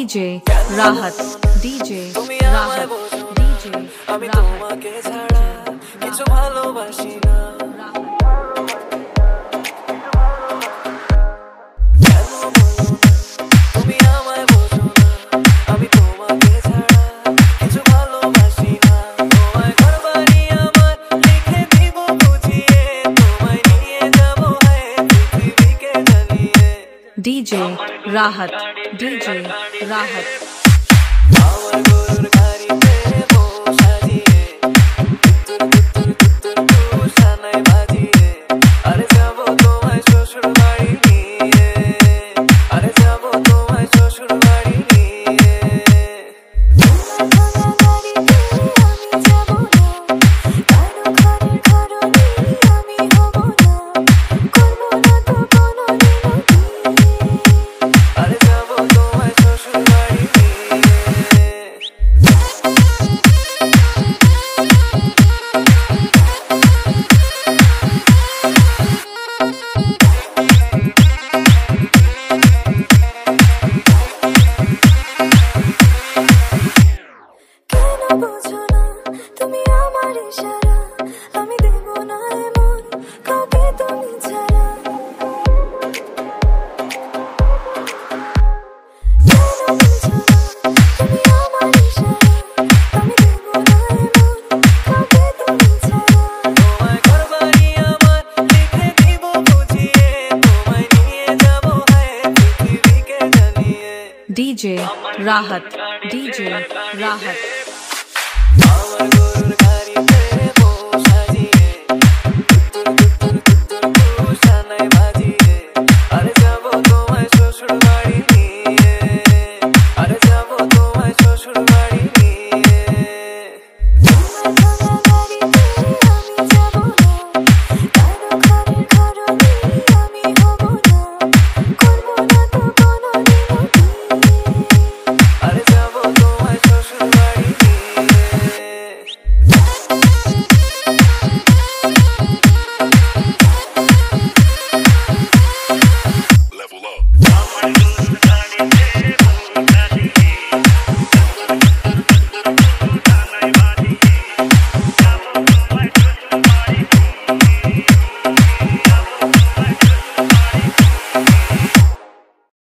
DJ राहत DJ राहत DJ আমি তোমাকে ছাড়া কিছু ভালোবাসি না তুমি আমায় বোঝো না আমি তোমাকে ছাড়া কিছু ভালোবাসি না তোমায় ঘর বাড়ি আমার লিখে দিব বুঝিয়ে তোমায় নিয়ে যাব পৃথিবীকে জানিয়ে डीजे राहत डीजे राहत আমার গরুর গাড়িতে বসাজিয়ে সানাই বাজিয়ে আরে যাবো তোমায় শ্বশুর বাড়ি নিয়ে আরে যাবো তোমায় শ্বশুর বাড়ি নিয়ে আরে যাবো তোমায় শ্বশুর বাড়ি নিয়ে বোঝো না তুমি আমার ইশারা আমি দেব না এমন কাউকে তুমি ছাড়া কেন বোঝো না তুমি আমার ইশারা আমি দেব না এমন কাউকে তুমি ছাড়া তোমায় ঘর বাড়ি আমার লিখে দিব বুঝিয়ে তোমায় নিয়ে যাব পৃথিবীকে জানিয়ে डीजे राहत डीजे राहत আমার গরুর গাড়িতে বসাজিয়ে সানাই বাজিয়ে আরে যাবো তোমায় শ্বশুর বাড়ি নিয়ে আরে যাবো তোমায় শ্বশুর বাড়ি নিয়ে